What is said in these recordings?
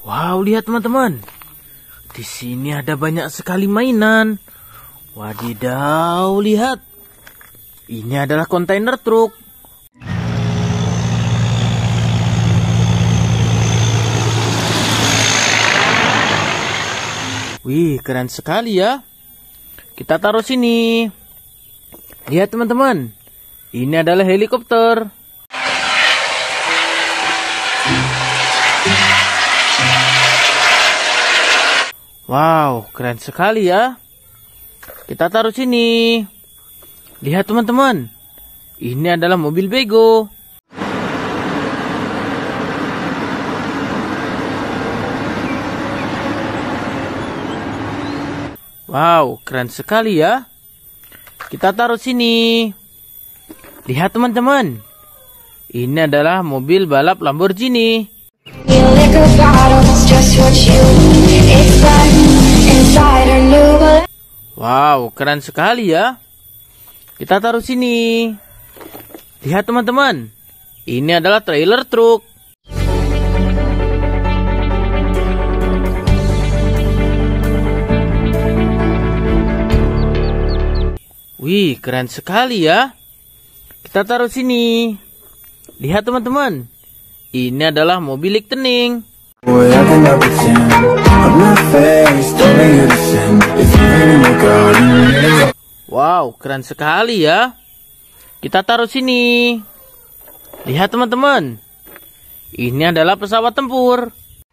Wow, lihat teman-teman. Di sini ada banyak sekali mainan. Wadidaw, lihat. Ini adalah kontainer truk. Wih, keren sekali ya. Kita taruh sini. Lihat teman-teman. Ini adalah helikopter. Wow, keren sekali ya. Kita taruh sini. Lihat teman-teman. Ini adalah mobil bego. Wow, keren sekali ya. Kita taruh sini. Lihat teman-teman. Ini adalah mobil balap Lamborghini. Wow, keren sekali ya. Kita taruh sini. Lihat teman-teman. Ini adalah trailer truk. Wih, keren sekali ya. Kita taruh sini. Lihat teman-teman. Ini adalah mobil lightning. Wow, keren sekali ya. Kita taruh sini. Lihat teman-teman. Ini adalah pesawat tempur.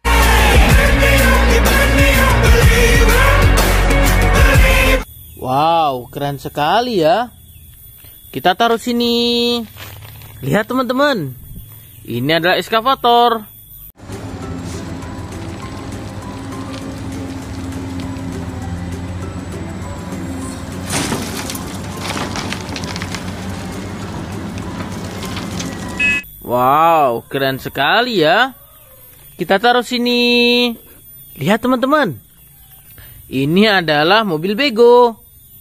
Wow, keren sekali ya. Kita taruh sini. Lihat teman-teman. Ini adalah eskavator. Wow, keren sekali ya. Kita taruh sini. Lihat teman-teman. Ini adalah mobil bego.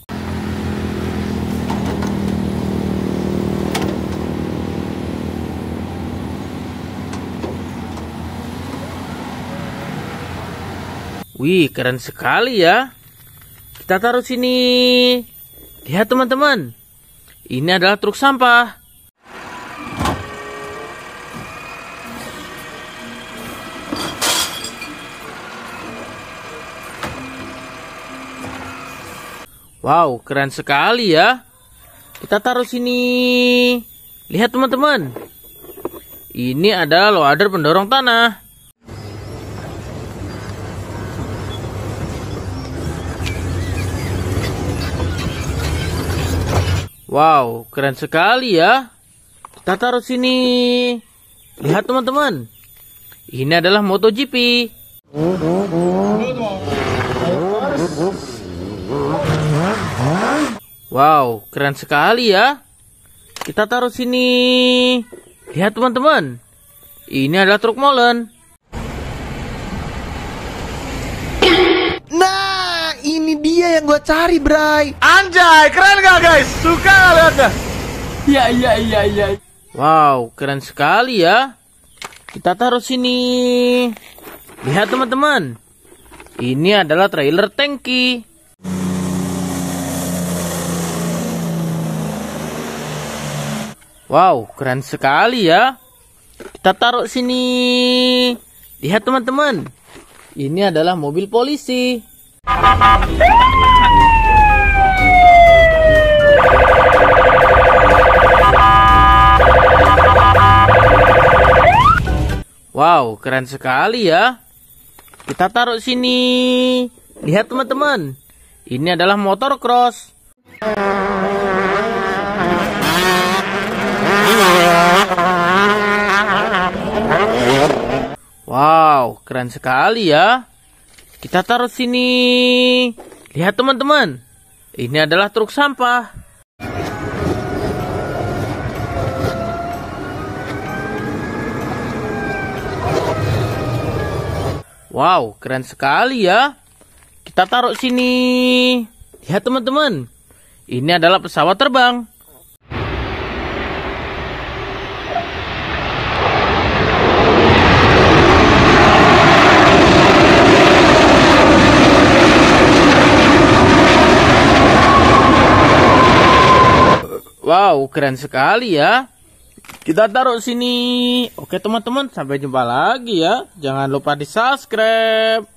Wih, keren sekali ya. Kita taruh sini. Lihat teman-teman. Ini adalah truk sampah. Wow, keren sekali ya. Kita taruh sini. Lihat teman-teman. Ini adalah loader pendorong tanah. Wow, keren sekali ya. Kita taruh sini. Lihat teman-teman. Ini adalah MotoGP. Wow, keren sekali ya. Kita taruh sini. Lihat teman-teman. Ini adalah truk molen. Nah, ini dia yang gue cari, Bray. Anjay, keren gak guys? Suka gak liatnya? Ya. Wow, keren sekali ya. Kita taruh sini. Lihat teman-teman. Ini adalah trailer tangki. Wow, keren sekali ya. Kita taruh sini. Lihat teman-teman. Ini adalah mobil polisi. Wow, keren sekali ya. Kita taruh sini. Lihat teman-teman. Ini adalah motor cross. Wow, keren sekali ya. Kita taruh sini. Lihat teman-teman. Ini adalah truk sampah. Wow, keren sekali ya. Kita taruh sini. Lihat teman-teman. Ini adalah pesawat terbang. Wow, keren sekali ya. Kita taruh sini. Oke teman-teman, sampai jumpa lagi ya. Jangan lupa di subscribe.